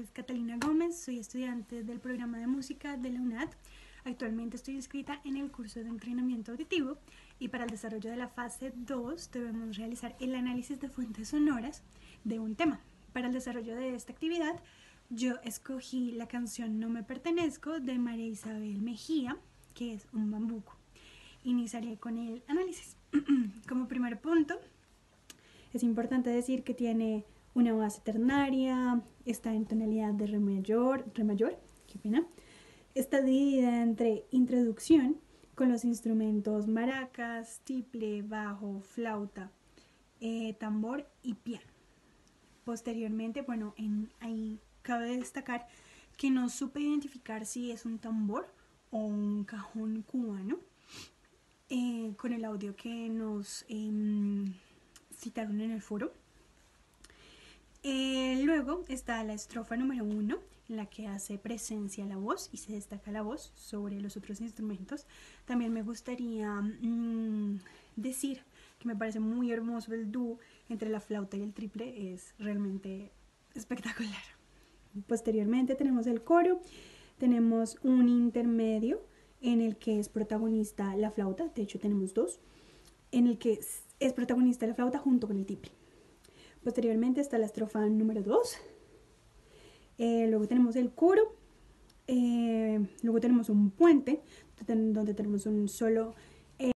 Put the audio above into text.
es Catalina Gómez, soy estudiante del programa de música de la UNAD. Actualmente estoy inscrita en el curso de entrenamiento auditivo y para el desarrollo de la fase 2 debemos realizar el análisis de fuentes sonoras de un tema. Para el desarrollo de esta actividad yo escogí la canción No me pertenezco de María Isabel Mejía, que es un bambuco. Iniciaré con el análisis. Como primer punto, es importante decir que tiene una base ternaria, está en tonalidad de re mayor, qué pena. Está dividida entre introducción con los instrumentos maracas, tiple, bajo, flauta, tambor y piano. Posteriormente, bueno, ahí cabe destacar que no supe identificar si es un tambor o un cajón cubano con el audio que nos citaron en el foro. Luego está la estrofa número 1, en la que hace presencia la voz y se destaca la voz sobre los otros instrumentos. También me gustaría decir que me parece muy hermoso el dúo entre la flauta y el triple, es realmente espectacular. Posteriormente tenemos el coro, tenemos un intermedio en el que es protagonista la flauta, de hecho tenemos dos, en el que es protagonista la flauta junto con el tiple. Posteriormente está la estrofa número 2. Luego tenemos el coro. Luego tenemos un puente donde tenemos un solo